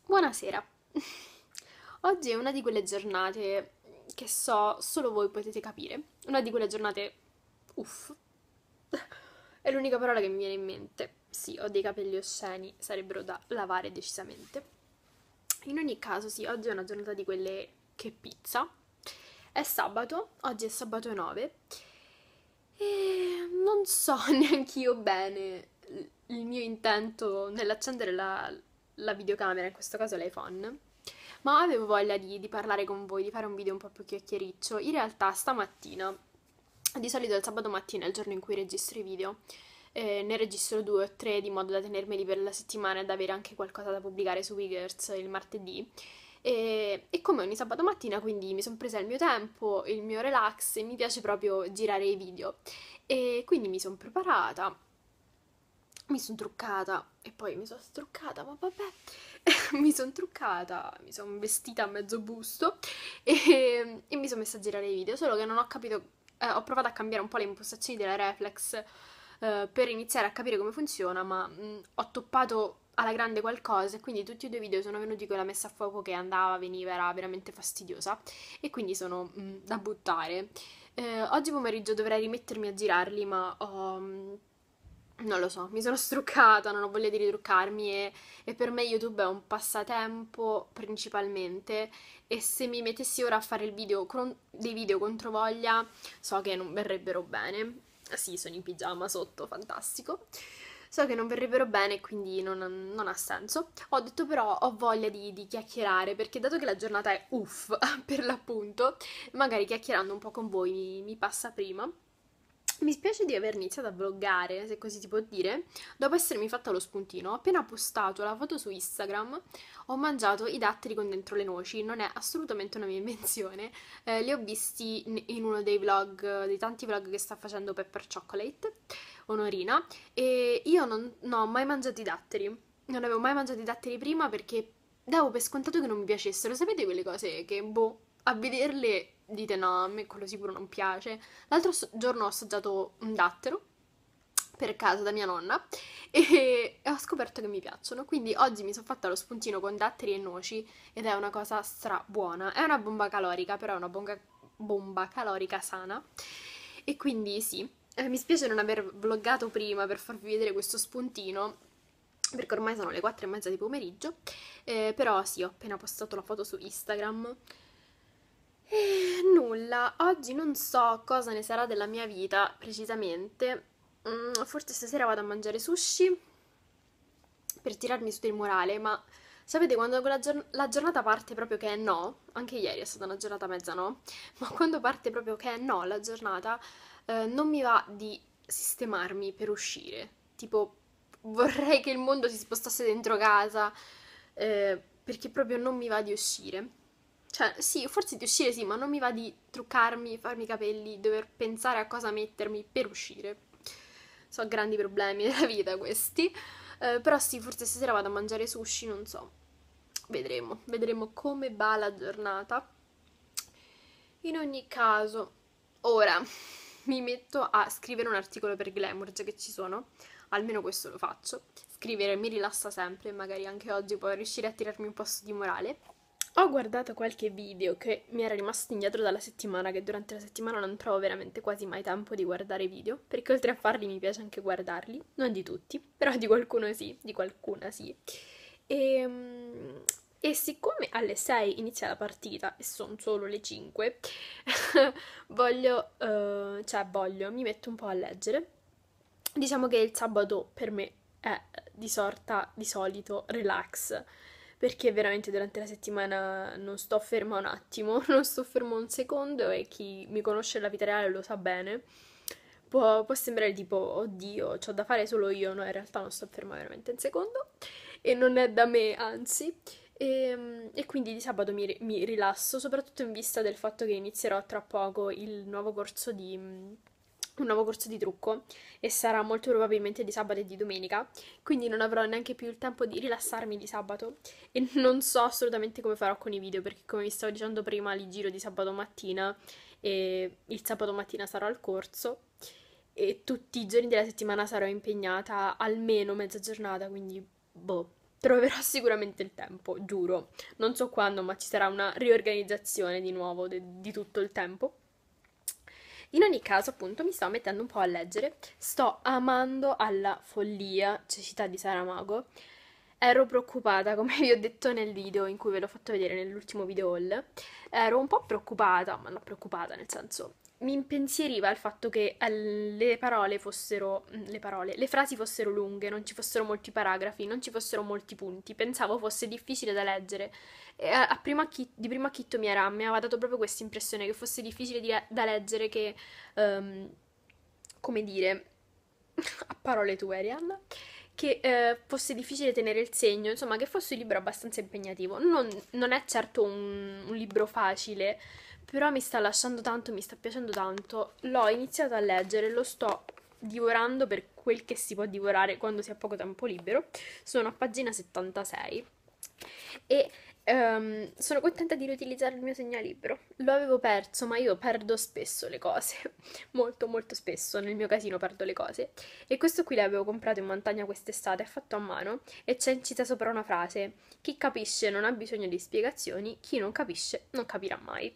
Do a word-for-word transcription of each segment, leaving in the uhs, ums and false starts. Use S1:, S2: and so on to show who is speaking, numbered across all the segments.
S1: Buonasera. Oggi è una di quelle giornate che so solo voi potete capire. Una di quelle giornate uff. È l'unica parola che mi viene in mente. Sì, ho dei capelli osceni, sarebbero da lavare decisamente. In ogni caso, sì, oggi è una giornata di quelle che pizza. È sabato, oggi è sabato nove e non so neanch'io bene il mio intento nell'accendere la, la videocamera, in questo caso l'iPhone, ma avevo voglia di, di parlare con voi, di fare un video un po' più chiacchiericcio. In realtà stamattina, di solito il sabato mattina è il giorno in cui registro i video, eh, ne registro due o tre di modo da tenermeli per la settimana ed avere anche qualcosa da pubblicare su Wiggers il martedì. E, e come ogni sabato mattina, quindi mi sono presa il mio tempo, il mio relax e mi piace proprio girare i video. E quindi mi sono preparata, mi sono truccata e poi mi sono struccata, ma vabbè, mi sono truccata, mi sono vestita a mezzo busto e, e mi sono messa a girare i video, solo che non ho capito, eh, ho provato a cambiare un po' le impostazioni della reflex eh, per iniziare a capire come funziona, ma mh, ho toppato alla grande qualcosa e quindi tutti e due i video sono venuti con la messa a fuoco che andava, veniva, era veramente fastidiosa e quindi sono mh, da buttare. Eh, oggi pomeriggio dovrei rimettermi a girarli, ma ho... mh, non lo so, mi sono struccata, non ho voglia di ritruccarmi e, e per me YouTube è un passatempo principalmente e se mi mettessi ora a fare il video, con- dei video contro voglia so che non verrebbero bene. Ah, sì, sono in pigiama sotto, fantastico. So che non verrebbero bene, quindi non, non ha senso. Ho detto però ho voglia di, di chiacchierare perché dato che la giornata è uff per l'appunto, magari chiacchierando un po' con voi mi, mi passa prima. Mi spiace di aver iniziato a vloggare, se così si può dire, dopo essermi fatta lo spuntino. Ho appena postato la foto su Instagram, ho mangiato i datteri con dentro le noci, non è assolutamente una mia invenzione. Eh, li ho visti in in uno dei vlog, dei tanti vlog che sta facendo Pepper Chocolate, Onorina, e io non, non ho mai mangiato i datteri. Non avevo mai mangiato i datteri prima perché davo per scontato che non mi piacessero. Sapete quelle cose che, boh, a vederle dite no, a me quello sicuro non piace. L'altro so- giorno ho assaggiato un dattero per caso da mia nonna e ho scoperto che mi piacciono. Quindi oggi mi sono fatta lo spuntino con datteri e noci ed è una cosa stra buona. È una bomba calorica, però è una bomba, bomba calorica sana. E quindi sì, eh, mi spiace non aver vloggato prima per farvi vedere questo spuntino. Perché ormai sono le quattro e mezza di pomeriggio, eh, però sì, ho appena postato la foto su Instagram. E nulla, oggi non so cosa ne sarà della mia vita precisamente. Mm, forse stasera vado a mangiare sushi per tirarmi su del morale, ma sapete quando quella giorn- la giornata parte proprio che è no, anche ieri è stata una giornata mezza no, ma quando parte proprio che è no la giornata, eh, non mi va di sistemarmi per uscire. Tipo, vorrei che il mondo si spostasse dentro casa, eh, perché proprio non mi va di uscire. Cioè, sì, forse di uscire sì, ma non mi va di truccarmi, farmi i capelli, dover pensare a cosa mettermi per uscire. So grandi problemi della vita questi. Eh, però sì, forse stasera vado a mangiare sushi, non so. Vedremo, vedremo come va la giornata. In ogni caso, ora mi metto a scrivere un articolo per Glamour, già che ci sono. Almeno questo lo faccio. Scrivere mi rilassa sempre, magari anche oggi può riuscire a tirarmi un po' su di morale. Ho guardato qualche video che mi era rimasto indietro dalla settimana, che durante la settimana non trovo veramente quasi mai tempo di guardare video, perché oltre a farli mi piace anche guardarli, non di tutti, però di qualcuno sì, di qualcuna sì. E, e siccome alle sei inizia la partita e sono solo le cinque, voglio, eh, cioè voglio, mi metto un po' a leggere. Diciamo che il sabato per me è di sorta, di solito, relax perché veramente durante la settimana non sto ferma un attimo, non sto ferma un secondo e chi mi conosce nella vita reale lo sa bene. Può, può sembrare tipo, oddio, c'ho da fare solo io, no, in realtà non sto ferma veramente un secondo e non è da me, anzi. E, e quindi di sabato mi, mi rilasso, soprattutto in vista del fatto che inizierò tra poco il nuovo corso di, un nuovo corso di trucco e sarà molto probabilmente di sabato e di domenica, quindi non avrò neanche più il tempo di rilassarmi di sabato e non so assolutamente come farò con i video perché come vi stavo dicendo prima li giro di sabato mattina e il sabato mattina sarò al corso e tutti i giorni della settimana sarò impegnata almeno mezza giornata, quindi boh. troverò sicuramente il tempo, giuro. Non so quando, ma ci sarà una riorganizzazione di nuovo de- di tutto il tempo. In ogni caso, appunto, mi sto mettendo un po' a leggere. Sto amando alla follia Cecità di Saramago. Ero preoccupata, come vi ho detto nel video in cui ve l'ho fatto vedere nell'ultimo video haul. Ero un po' preoccupata, ma non preoccupata, nel senso, mi impensieriva il fatto che eh, le parole fossero, mm, le parole, le frasi fossero lunghe, non ci fossero molti paragrafi, non ci fossero molti punti. Pensavo fosse difficile da leggere. E a, a primo acchi- di primo acchitto mi, era, mi aveva dato proprio questa impressione che fosse difficile di- da leggere, che, ehm, come dire, a parole tue, Arianna, che eh, fosse difficile tenere il segno, insomma, che fosse un libro abbastanza impegnativo. Non, non è certo un, un libro facile, però mi sta lasciando tanto, mi sta piacendo tanto. L'ho iniziato a leggere, lo sto divorando per quel che si può divorare quando si ha poco tempo libero. Sono a pagina settantasei e ehm, sono contenta di riutilizzare il mio segnalibro. Lo avevo perso, ma io perdo spesso le cose, molto molto spesso, nel mio casino perdo le cose. E questo qui l'avevo comprato in montagna quest'estate, è fatto a mano e c'è incisa sopra una frase: chi capisce non ha bisogno di spiegazioni, chi non capisce non capirà mai.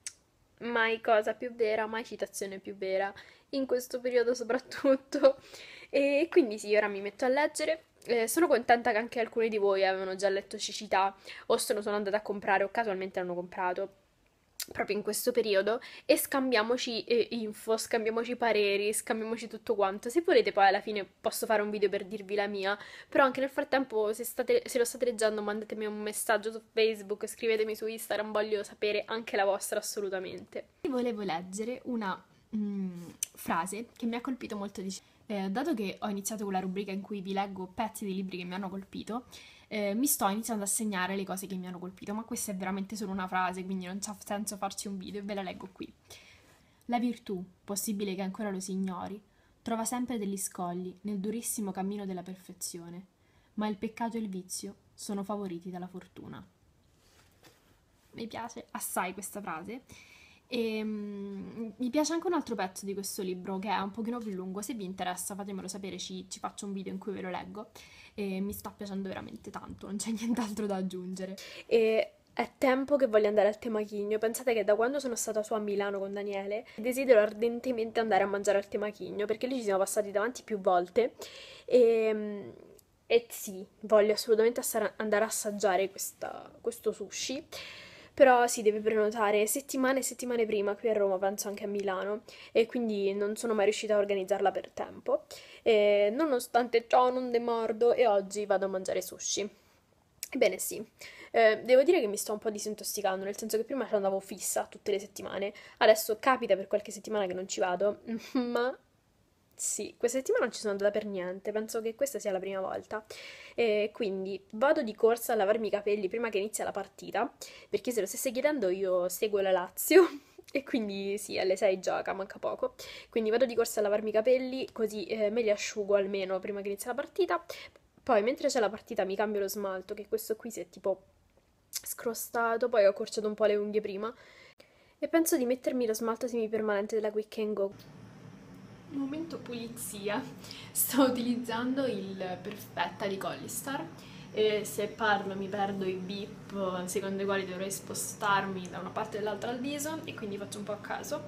S1: Mai cosa più vera, mai citazione più vera, in questo periodo soprattutto. E quindi sì, ora mi metto a leggere. Eh, sono contenta che anche alcuni di voi avevano già letto Cecità o se lo sono andate a comprare o casualmente l'hanno comprato proprio in questo periodo e scambiamoci eh, info, scambiamoci pareri, scambiamoci tutto quanto. Se volete poi alla fine posso fare un video per dirvi la mia, però anche nel frattempo se, state, se lo state leggendo mandatemi un messaggio su Facebook, scrivetemi su Instagram, voglio sapere anche la vostra assolutamente. Volevo leggere una mm, frase che mi ha colpito molto di eh, dato che ho iniziato con la rubrica in cui vi leggo pezzi di libri che mi hanno colpito, eh, mi sto iniziando a segnare le cose che mi hanno colpito, ma questa è veramente solo una frase, quindi non c'ha senso farci un video e ve la leggo qui. La virtù, possibile che ancora lo si ignori, trova sempre degli scogli nel durissimo cammino della perfezione, ma il peccato e il vizio sono favoriti dalla fortuna. Mi piace assai questa frase. E mm, mi piace anche un altro pezzo di questo libro che è un pochino più lungo. Se vi interessa fatemelo sapere, ci, ci faccio un video in cui ve lo leggo. E mi sta piacendo veramente tanto, non c'è nient'altro da aggiungere. E è tempo che voglio andare al Temachigno. Pensate che da quando sono stata su a Milano con Daniele desidero ardentemente andare a mangiare al Temachigno perché lì ci siamo passati davanti più volte e, e sì, voglio assolutamente assara- andare a assaggiare questa- questo sushi. Però si deve prenotare settimane e settimane prima qui a Roma, penso anche a Milano, e quindi non sono mai riuscita a organizzarla per tempo. E nonostante ciò non demordo e oggi vado a mangiare sushi. Ebbene sì, eh, devo dire che mi sto un po' disintossicando, nel senso che prima ci andavo fissa tutte le settimane, adesso capita per qualche settimana che non ci vado, ma sì, questa settimana non ci sono andata per niente, penso che questa sia la prima volta. E quindi vado di corsa a lavarmi i capelli prima che inizia la partita, perché se lo stesse chiedendo io seguo la Lazio e quindi sì, alle sei gioca, manca poco. Quindi vado di corsa a lavarmi i capelli, così eh, me li asciugo almeno prima che inizia la partita. Poi mentre c'è la partita mi cambio lo smalto, che questo qui si è tipo scrostato, poi ho accorciato un po' le unghie prima. E penso di mettermi lo smalto semipermanente della Quick and Go. Momento pulizia. Sto utilizzando il Perfetta di Collistar e se parlo mi perdo i beep secondo i quali dovrei spostarmi da una parte o dall'altra al viso e quindi faccio un po' a caso.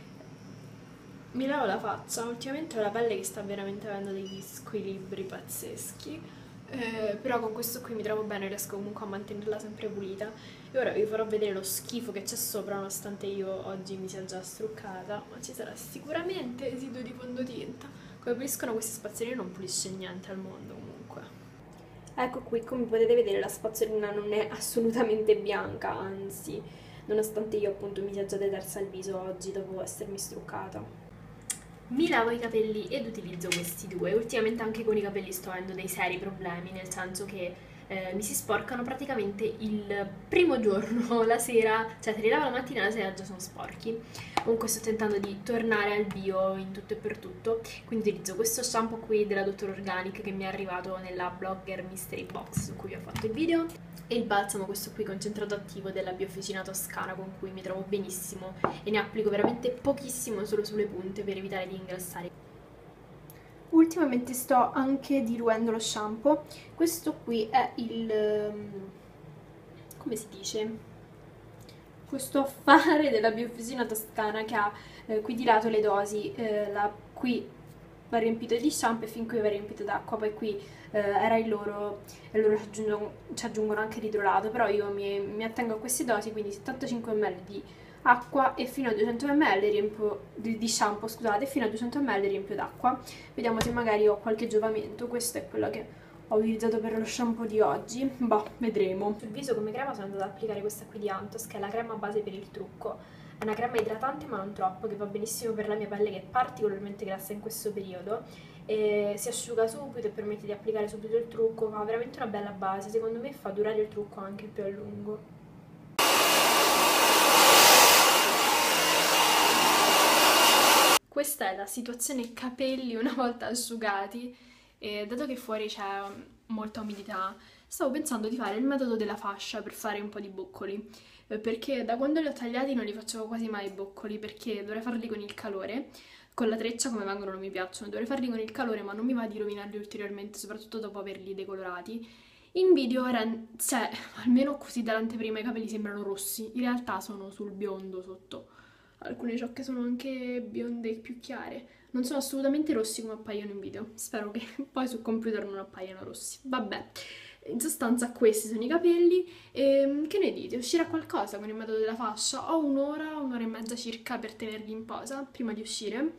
S1: Mi lavo la faccia, ultimamente ho la pelle che sta veramente avendo degli squilibri pazzeschi, eh, però con questo qui mi trovo bene, riesco comunque a mantenerla sempre pulita. E ora vi farò vedere lo schifo che c'è sopra, nonostante io oggi mi sia già struccata, ma ci sarà sicuramente residuo di fondotinta. Come puliscono questi spazzolini non pulisce niente al mondo comunque. Ecco qui, come potete vedere la spazzolina non è assolutamente bianca, anzi, nonostante io appunto mi sia già detersa il viso oggi dopo essermi struccata. Mi lavo i capelli ed utilizzo questi due. Ultimamente anche con i capelli sto avendo dei seri problemi, nel senso che eh, mi si sporcano praticamente il primo giorno, la sera, cioè te li lavo la mattina e la sera già sono sporchi. Comunque sto tentando di tornare al bio in tutto e per tutto, quindi utilizzo questo shampoo qui della Doctor Organic che mi è arrivato nella Blogger Mystery Box su cui ho fatto il video e il balsamo, questo qui concentrato attivo della Biofficina Toscana, con cui mi trovo benissimo e ne applico veramente pochissimo solo sulle punte per evitare di ingrassare. ultimamente sto anche diluendo lo shampoo. Questo qui è il... ehm, come si dice? Questo affare della Biofusina Toscana che ha eh, qui di lato le dosi, eh, la, qui va riempito di shampoo e fin qui va riempito d'acqua, poi qui eh, era il loro e loro ci aggiungono, ci aggiungono anche l'idrolato, però io mi, mi attengo a queste dosi, quindi settantacinque millilitri di acqua e fino a duecento millilitri riempio di, di shampoo, scusate, e fino a duecento millilitri riempio d'acqua. Vediamo se magari ho qualche giovamento. Questo è quello che ho utilizzato per lo shampoo di oggi. Boh, vedremo. Sul viso come crema sono andata ad applicare questa qui di Antos, che è la crema base per il trucco. È una crema idratante ma non troppo, che va benissimo per la mia pelle che è particolarmente grassa in questo periodo. E si asciuga subito e permette di applicare subito il trucco, fa veramente una bella base. Secondo me fa durare il trucco anche più a lungo. Questa è la situazione capelli una volta asciugati e dato che fuori c'è molta umidità, stavo pensando di fare il metodo della fascia per fare un po' di boccoli, eh, perché da quando li ho tagliati non li facevo quasi mai i boccoli, perché dovrei farli con il calore, con la treccia come vengono non mi piacciono, dovrei farli con il calore ma non mi va di rovinarli ulteriormente, soprattutto dopo averli decolorati. In video, cioè, almeno così dall'anteprima i capelli sembrano rossi, in realtà sono sul biondo sotto. Alcune ciocche sono anche bionde e più chiare. Non sono assolutamente rossi come appaiono in video. Spero che poi sul computer non appaiano rossi. Vabbè, in sostanza questi sono i capelli. E, che ne dite? Uscirà qualcosa con il metodo della fascia? Ho un'ora, un'ora e mezza circa per tenerli in posa prima di uscire.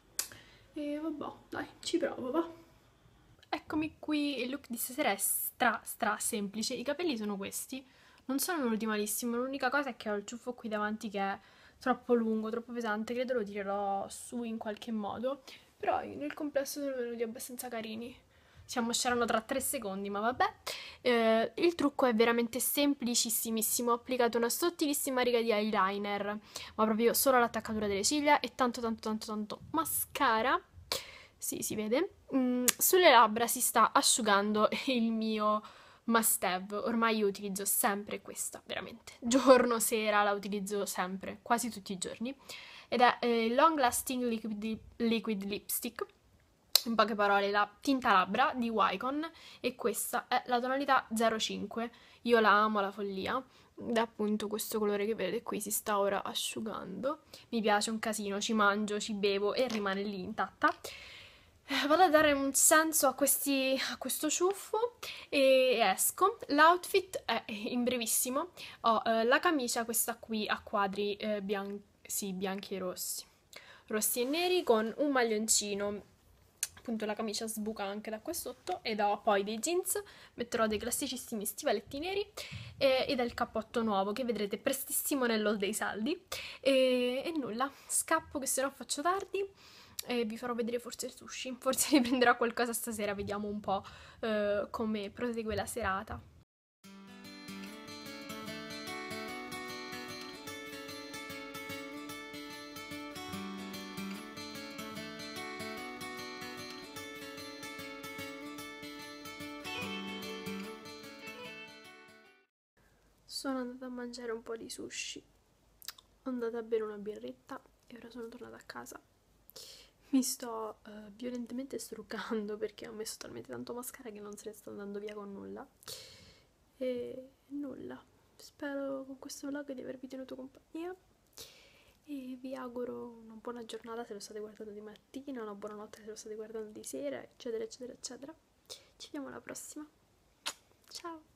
S1: E vabbè, dai, ci provo, va. Eccomi qui, il look di stasera è stra stra semplice. I capelli sono questi. Non sono venuti malissimo, l'unica cosa è che ho il ciuffo qui davanti che è troppo lungo, troppo pesante, credo lo tirerò su in qualche modo, però nel complesso sono venuti abbastanza carini. Si ammosceranno tra tre secondi, ma vabbè. Eh, il trucco è veramente semplicissimissimo, ho applicato una sottilissima riga di eyeliner, ma proprio solo all'attaccatura delle ciglia e tanto tanto tanto tanto mascara. Sì, si vede. Mm, sulle labbra si sta asciugando il mio must have. Ormai io utilizzo sempre questa, veramente. Giorno, sera la utilizzo sempre, quasi tutti i giorni. Ed è eh, Long Lasting Liquid, Liquid Lipstick. In poche parole, la tinta labbra di Wycon. E questa è la tonalità zero cinque. Io la amo alla follia. Ed è appunto questo colore che vedete qui, si sta ora asciugando. Mi piace un casino, ci mangio, ci bevo e rimane lì intatta. Vado a dare un senso a, questi, a questo ciuffo e esco. L'outfit è in brevissimo. Ho eh, la camicia, questa qui a quadri eh, bian sì, bianchi e rossi. Rossi e neri con un maglioncino. Appunto la camicia sbuca anche da qua sotto ed ho poi dei jeans, metterò dei classicissimi stivaletti neri e, ed è il cappotto nuovo che vedrete prestissimo nell'haul dei saldi e, e nulla, scappo che se no faccio tardi e vi farò vedere forse il sushi, forse vi prenderò qualcosa stasera, vediamo un po' eh, come prosegue la serata. Sono andata a mangiare un po' di sushi, ho andata a bere una birretta e ora sono tornata a casa. Mi sto uh, violentemente struccando perché ho messo talmente tanto mascara che non se ne sta andando via con nulla. E nulla. Spero con questo vlog di avervi tenuto compagnia e vi auguro una buona giornata se lo state guardando di mattina, una buona notte se lo state guardando di sera, eccetera eccetera eccetera. Ci vediamo alla prossima. Ciao!